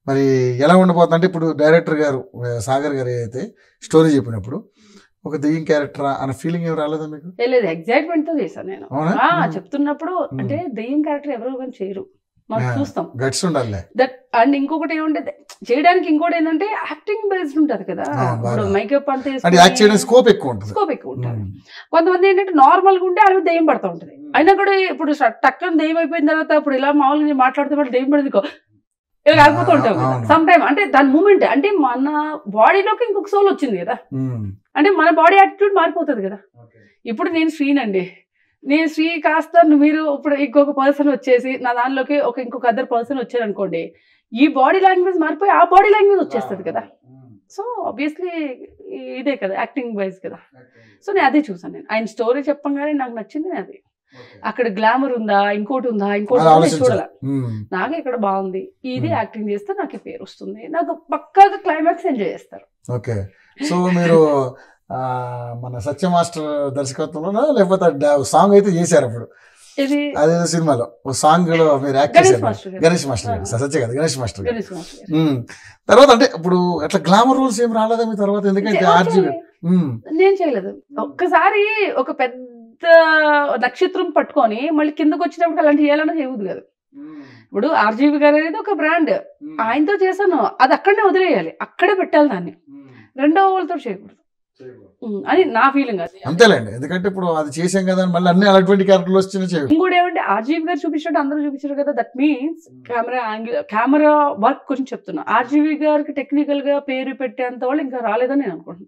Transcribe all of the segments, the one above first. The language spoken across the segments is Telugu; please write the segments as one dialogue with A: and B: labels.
A: మరి ఎలా ఉండబోతుంది అంటే ఇప్పుడు డైరెక్టర్ గారు సాగర్ గారు అయితే స్టోరీ చెప్పినప్పుడు ఒక దెయ్యం క్యారెక్టర్ అన్న ఫీలింగ్ ఏం రాలేదా మీకు?
B: లేదు, ఎగ్జైట్మెంట్ తో చేశాను నేను చెప్తున్నప్పుడు. అంటే దెయ్యం క్యారెక్టర్ ఎవరో కానీ చేయరు, మనం చూస్తాం,
A: గట్స్ ఉండాలి.
B: దట్ అండ్ ఇంకొకటి ఏముంటే చేయడానికి ఇంకోటి ఏంటంటే యాక్టింగ్ బేస్డ్ ఉంటది కదా. ఇప్పుడు మేకప్ అంతా
A: స్కోప్ ఎక్కువ ఉంటుంది.
B: కొంతమంది ఏంటంటే నార్మల్ గా ఉంటే అది దెయ్యం పడతా ఉంటది. అయినా కూడా ఇప్పుడు టక్కన దెయ్యం అయిపోయిన తర్వాత ఇప్పుడు ఇలా మామూలుగా మాట్లాడితే వాళ్ళు దెయ్యం పడేది ఇలా కాకపోతూ ఉంటాం కదా సమ్ టైమ్. అంటే దాని మూమెంట్ అంటే మన బాడీలోకి ఇంకొక సోల్ వచ్చింది కదా, అంటే మన బాడీ యాటిట్యూడ్ మారిపోతుంది కదా. ఇప్పుడు నేను శ్రీనండి, నేను శ్రీ కాస్త మీరు ఇప్పుడు ఇంకొక పర్సన్ వచ్చేసి నా దానిలోకి ఇంకొక అదర్ పర్సన్ వచ్చారు అనుకోండి, ఈ బాడీ లాంగ్వేజ్ మారిపోయి ఆ బాడీ లాంగ్వేజ్ వచ్చేస్తుంది కదా. సో ఆబ్వియస్లీ ఇదే కదా యాక్టింగ్ వైజ్ కదా. సో నేను అదే చూసాను. నేను ఆయన స్టోరీ చెప్పంగానే నాకు నచ్చింది అది. అక్కడ గ్లామర్ ఉందా, ఇంకోటి ఉందా, ఇంకోటి చూడాల. నాకు ఇక్కడ బాగుంది, ఇది యాక్టింగ్ చేస్తే నాకు పేరు వస్తుంది, నాకు పక్కాగా క్లైమాక్స్ ఎంజాయ్ చేస్తారు.
A: ఓకే. సో మీరు మన సత్య మాస్టర్ దర్శకత్వంలో లేకపోతే సాంగ్ అయితే చేశారు అప్పుడు అదే సినిమాలో సాంగ్ లో మీరు యాక్ట్ చేశారు. గణేష్ మాస్టర్ గారు, సత్య కదా గణేష్ మాస్టర్ గారు. తర్వాత అంటే ఇప్పుడు అట్లా గ్లామర్ రూల్స్ ఏం రాలేదా మీ తర్వాత? ఎందుకంటే
B: నేను చేయలేదు. ఒక్కసారి ఒక పెద్ద నక్షత్రం పట్టుకొని మళ్ళీ కిందకు వచ్చినప్పుడు అలాంటి చేయాలన్నా చేయవద్దు కదా. ఇప్పుడు ఆర్జీవి గారు అనేది ఒక బ్రాండ్, ఆయనతో చేశాను, అది అక్కడనే వదిలేయాలి, అక్కడే పెట్టాలి, దాన్ని రెండో వాళ్ళతో చేయకూడదు అని నా ఫీలింగ్. అది
A: అంతేలేండి, ఎందుకంటే ఇప్పుడు అది చేసాం కదా మళ్ళీ అన్ని అలాంటి క్యారెక్టర్లు వచ్చినా.
B: ఇంకోటి ఏమంటే ఆర్జీవి గారు చూపించినట్టు అందరూ చూపించారు కదా, that means camera angle, camera work గురించి చెప్తున్నా. ఆర్జీవి గారికి టెక్నికల్ గా పేరు పెట్టేంత వాళ్ళు ఇంకా రాలేదని నేను అనుకుంటున్నాను.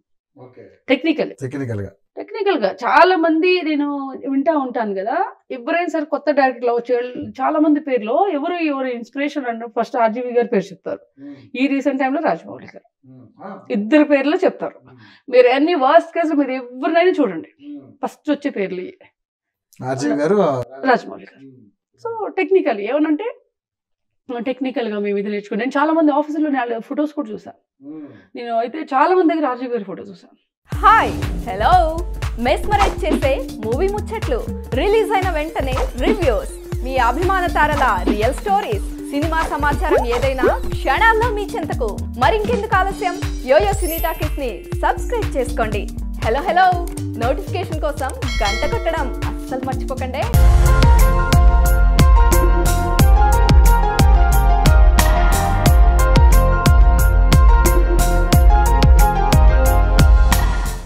B: టెక్నికల్ గా చాలా మంది నేను వింటా ఉంటాను కదా, ఎవరైనా సరే కొత్త డైరెక్టర్ వచ్చే చాలా మంది పేర్లో ఎవరు ఇన్స్పిరేషన్ అంటే ఫస్ట్ ఆర్జీవి గారి పేరు చెప్తారు, ఈ రీసెంట్ టైంలో రాజమౌళి గారు, ఇద్దరు పేర్లు చెప్తారు. మీరు అన్ని వర్స్ట్ కేసులు మీరు ఎవరినైనా చూడండి, ఫస్ట్ వచ్చే పేర్లు
A: ఆర్జీవి గారు,
B: రాజమౌళి గారు. సో టెక్నికల్ ఏమనంటే టెక్నికల్ గా మేము ఇది నేర్చుకుని నేను చాలా మంది ఆఫీసులో ఫొటోస్ కూడా చూసాను. నేను అయితే చాలా మంది దగ్గర రాజీవ్ గారి ఫోటో చూసాను.
C: హాయ్ హలో, మెస్మరైజ్ చేసే మూవీ ముచ్చట్లు, రిలీజ్ అయిన వెంటనే రివ్యూస్, మీ అభిమాన తారల రియల్ స్టోరీస్, సినిమా సమాచారం ఏదైనా క్షణాల్లో మీ చెంతకు. మరింకెందుకు ఆలస్యం, యోయో సినీ టాకీస్ ని సబ్స్క్రైబ్ చేసుకోండి. హలో హలో నోటిఫికేషన్ కోసం గంట కొట్టడం అస్సలు మర్చిపోకండి.